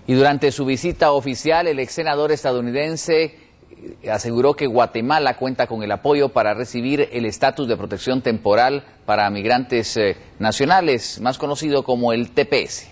Y durante su visita oficial, el ex senador estadounidense aseguró que Guatemala cuenta con el apoyo para recibir el estatus de protección temporal para migrantes nacionales, más conocido como el TPS.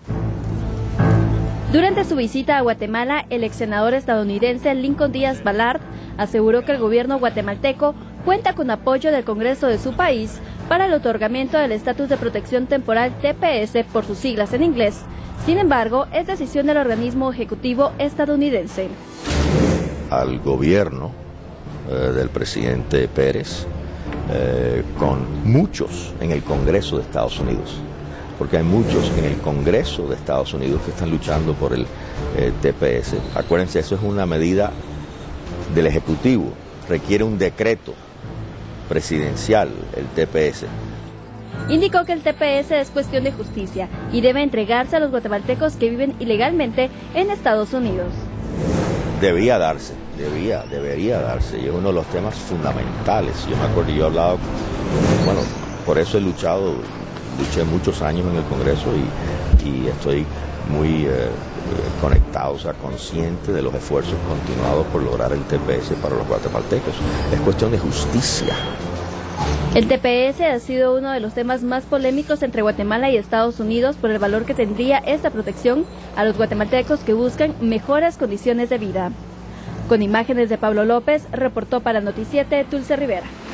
Durante su visita a Guatemala, el ex senador estadounidense Lincoln Díaz Balart aseguró que el gobierno guatemalteco cuenta con apoyo del Congreso de su país para el otorgamiento del estatus de protección temporal TPS por sus siglas en inglés. Sin embargo, es decisión del organismo ejecutivo estadounidense. Al gobierno del presidente Pérez, con muchos en el Congreso de Estados Unidos, porque hay muchos en el Congreso de Estados Unidos que están luchando por el TPS. Acuérdense, eso es una medida del Ejecutivo, requiere un decreto presidencial, el TPS. Indicó que el TPS es cuestión de justicia y debe entregarse a los guatemaltecos que viven ilegalmente en Estados Unidos. Debería darse, debería darse, y es uno de los temas fundamentales. Yo me acuerdo, yo he hablado, bueno, por eso luché muchos años en el Congreso y estoy muy conectado, o sea, consciente de los esfuerzos continuados por lograr el TPS para los guatemaltecos. Es cuestión de justicia. El TPS ha sido uno de los temas más polémicos entre Guatemala y Estados Unidos por el valor que tendría esta protección a los guatemaltecos que buscan mejores condiciones de vida. Con imágenes de Pablo López, reportó para Noticiete Dulce Rivera.